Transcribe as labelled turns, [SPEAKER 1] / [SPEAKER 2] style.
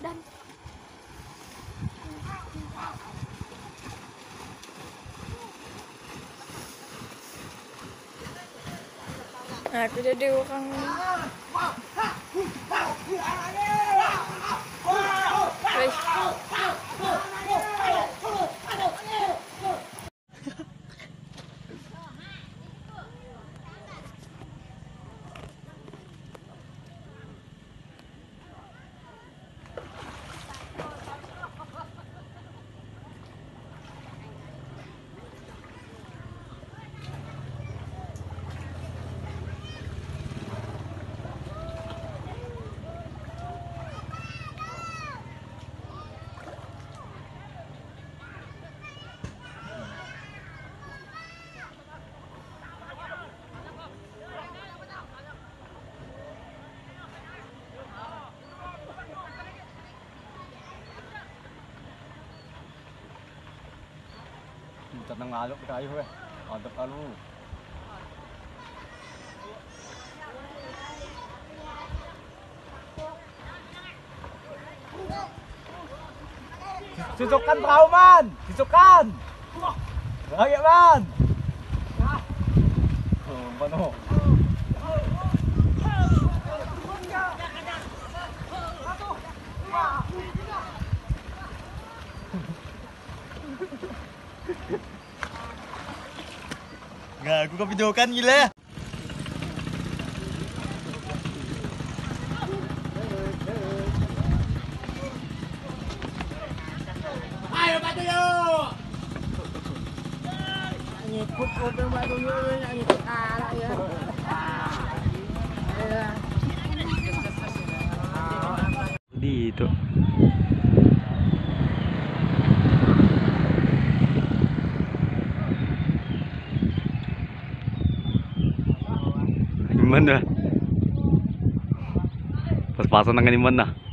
[SPEAKER 1] Dan nah, aku jadi orang
[SPEAKER 2] tenang alok kayu weh. Adep alu. Susukan perahu man, susukan. Lagi man. Oh, mana? Nggak, aku kepidokan gila.
[SPEAKER 3] Ayo batu yuk. Ngikut orang batu yuk, ngikut arah ya.
[SPEAKER 2] Di itu. Gimana? Pas-pasan dengan gimana?